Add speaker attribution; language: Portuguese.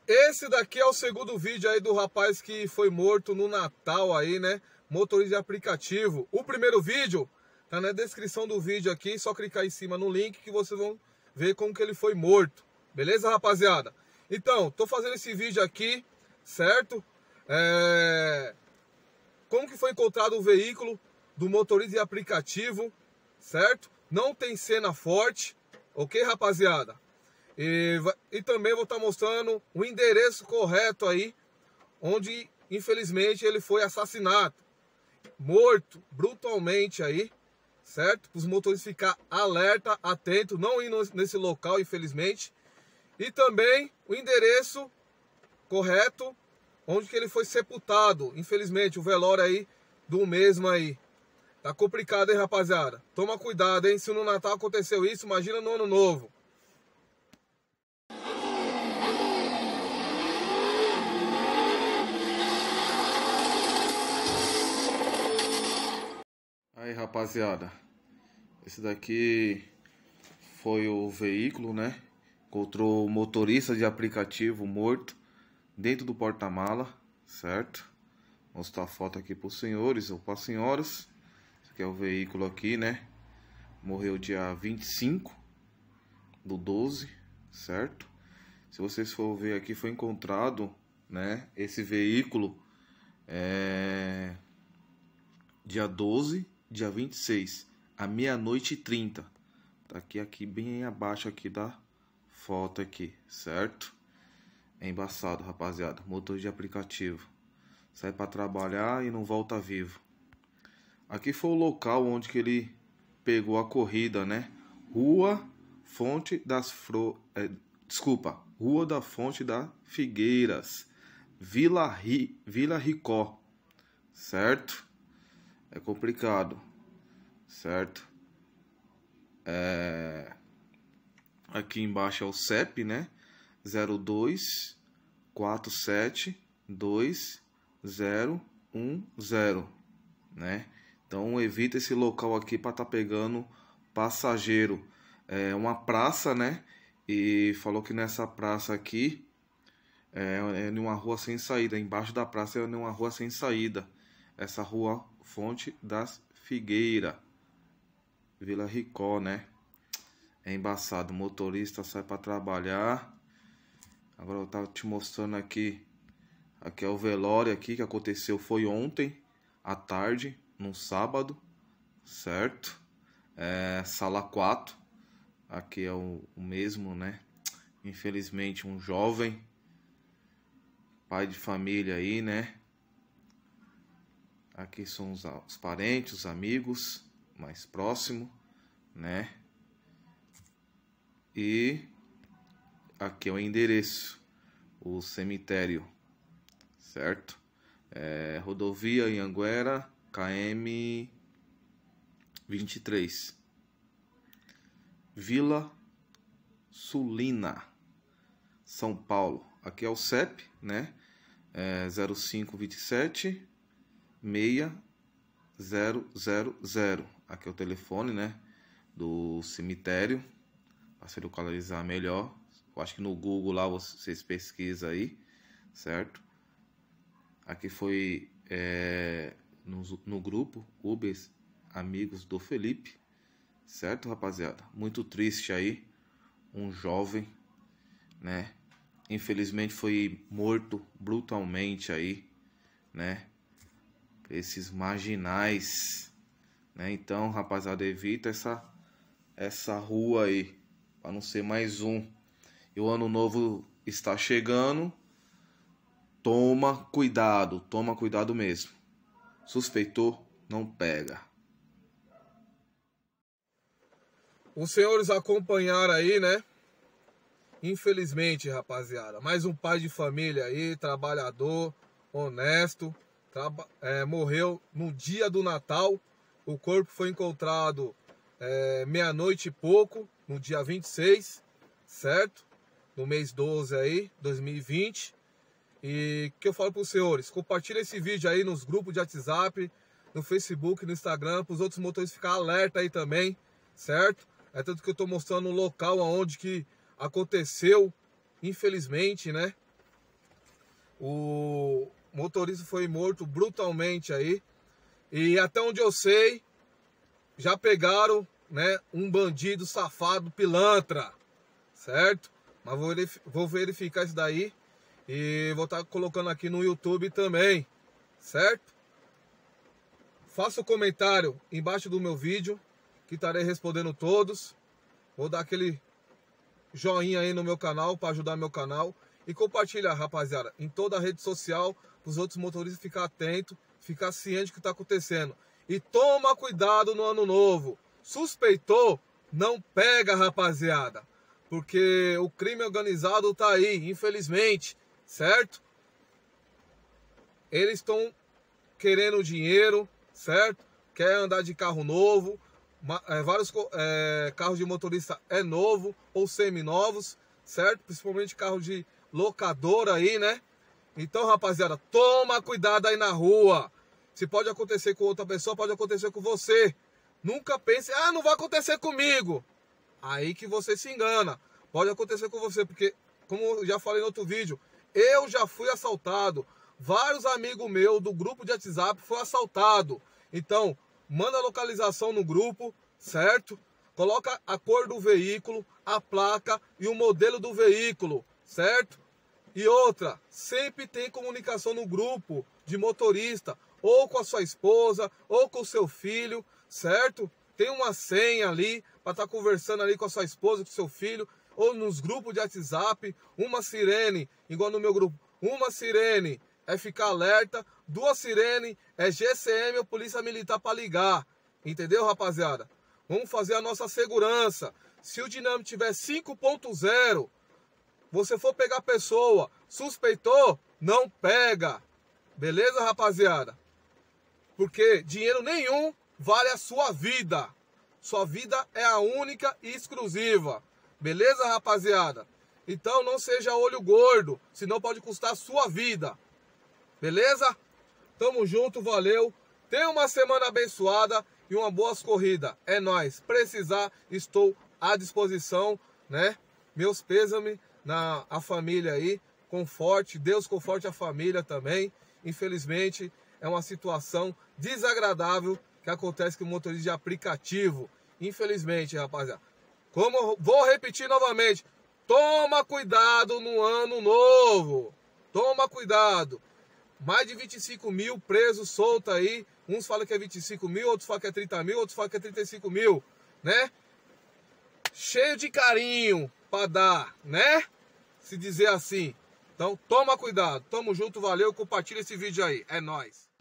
Speaker 1: Esse daqui é o segundo vídeo aí do rapaz que foi morto no Natal aí, né? Motorista de aplicativo. O primeiro vídeo tá na descrição do vídeo aqui, só clicar em cima no link que vocês vão ver como que ele foi morto. Beleza, rapaziada? Então, tô fazendo esse vídeo aqui, certo? Como que foi encontrado o veículo do motorista de aplicativo, certo? Não tem cena forte, ok, rapaziada? E também vou estar mostrando o endereço correto aí, onde infelizmente ele foi assassinado, morto brutalmente aí, certo? Para os motoristas ficar alerta, atento, não ir nesse local, infelizmente. E também o endereço correto, onde que ele foi sepultado, infelizmente, o velório aí do mesmo aí. Tá complicado, hein, rapaziada? Toma cuidado, hein? Se no Natal aconteceu isso, imagina no Ano Novo.
Speaker 2: Aí, rapaziada, esse daqui foi o veículo, né? Encontrou o motorista de aplicativo morto dentro do porta-mala, certo? Vou mostrar a foto aqui para os senhores ou para as senhoras. Esse aqui é o veículo aqui, né? Morreu dia 25/12, certo? Se vocês for ver aqui, foi encontrado, né? Esse veículo dia 12, dia 26, à 00h30. Tá aqui bem abaixo aqui da foto aqui, certo? É embaçado, rapaziada. Motor de aplicativo. Sai para trabalhar e não volta vivo. Aqui foi o local onde que ele pegou a corrida, né? Rua da Fonte das Figueiras, Vila Ricó, certo? É complicado, certo? Aqui embaixo é o CEP, né? 02472010, né? Então evita esse local aqui para estar pegando passageiro. É uma praça, né? E falou que nessa praça aqui é numa rua sem saída. Embaixo da praça é numa rua sem saída. Essa rua Fonte das Figueiras, Vila Ricó, né? É embaçado. O motorista sai para trabalhar. Agora eu tava te mostrando aqui. Aqui é o velório aqui que aconteceu. Foi ontem à tarde, num sábado, certo? Sala 4. Aqui é o mesmo, né? Infelizmente, um jovem pai de família aí, né? Aqui são os parentes, os amigos mais próximos, né? E aqui é o endereço, o cemitério, certo? Rodovia Anhanguera, KM 23, Vila Sulina, São Paulo. Aqui é o CEP, né? 0527 6000. Aqui é o telefone, né? Do cemitério, para se localizar melhor. Eu acho que no Google lá vocês pesquisam aí, certo? Aqui foi no grupo Uber Amigos do Felipe, certo, rapaziada? Muito triste aí, um jovem, né? Infelizmente foi morto brutalmente aí, né? Esses marginais, né? Então, rapaziada, evita essa rua aí, para não ser mais um. E o Ano Novo está chegando. Toma cuidado mesmo. Suspeitou, não pega.
Speaker 1: Os senhores acompanharam aí, né? Infelizmente, rapaziada, mais um pai de família aí, trabalhador, honesto, morreu no dia do Natal. O corpo foi encontrado meia-noite e pouco, no dia 26, certo? No mês 12 aí, 2020. E o que eu falo para os senhores? Compartilha esse vídeo aí nos grupos de WhatsApp, no Facebook, no Instagram, para os outros motoristas ficarem alerta aí também, certo? É tanto que eu estou mostrando o local onde que aconteceu, infelizmente, né? O motorista foi morto brutalmente aí. E até onde eu sei, já pegaram, né, um bandido safado pilantra, certo? Mas vou verificar isso daí e vou estar colocando aqui no YouTube também, certo? Faça o comentário embaixo do meu vídeo, que estarei respondendo todos. Vou dar aquele joinha aí no meu canal para ajudar meu canal. E compartilhar, rapaziada, em toda a rede social, para os outros motoristas ficar atentos, ficar ciente do que está acontecendo. E toma cuidado no ano novo. Suspeitou, não pega, rapaziada. Porque o crime organizado tá aí, infelizmente, certo? Eles estão querendo dinheiro, certo? Quer andar de carro novo. Vários carros de motorista é novo ou seminovos, certo? Principalmente carro de locadora aí, né? Então, rapaziada, toma cuidado aí na rua. Se pode acontecer com outra pessoa, pode acontecer com você. Nunca pense, não vai acontecer comigo. Aí que você se engana. Pode acontecer com você, porque, como eu já falei no outro vídeo, eu já fui assaltado. Vários amigos meus do grupo de WhatsApp foram assaltados. Então, manda a localização no grupo, certo? Coloca a cor do veículo, a placa e o modelo do veículo, certo? E outra, sempre tem comunicação no grupo de motorista, ou com a sua esposa, ou com o seu filho, certo? Tem uma senha ali para estar conversando ali com a sua esposa, com o seu filho, ou nos grupos de WhatsApp, uma sirene, igual no meu grupo, uma sirene é ficar alerta, 2 sirenes é GCM ou Polícia Militar para ligar, entendeu, rapaziada? Vamos fazer a nossa segurança. Se o dinâmico tiver 5.0, você for pegar a pessoa, suspeitou, não pega. Beleza, rapaziada? Porque dinheiro nenhum vale a sua vida. Sua vida é a única e exclusiva. Beleza, rapaziada? Então não seja olho gordo, senão pode custar a sua vida. Beleza? Tamo junto, valeu. Tenha uma semana abençoada e uma boa corrida. É nóis. Precisar, estou à disposição, né? Meus pêsames a família aí. Conforte, Deus conforte a família também. Infelizmente, é uma situação desagradável que acontece com o motorista de aplicativo. Infelizmente, rapaziada. Como eu vou repetir novamente, toma cuidado no ano novo. Toma cuidado. Mais de 25 mil presos soltos aí. Uns falam que é 25 mil, outros falam que é 30 mil, outros falam que é 35 mil, né? Cheio de carinho pra dar, né? Se dizer assim. Então, toma cuidado. Tamo junto, valeu. Compartilha esse vídeo aí. É nóis.